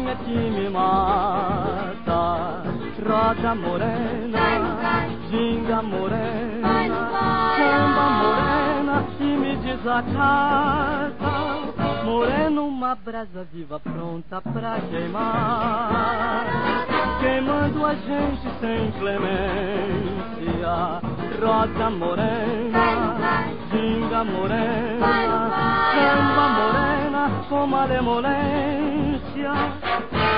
é que me mata. Rosa morena, ginga morena, samba morena que me desacata. Morena, uma brasa viva pronta pra queimar, queimando a gente sem clemência. Rosa morena, ginga morena, samba morena com malemolência.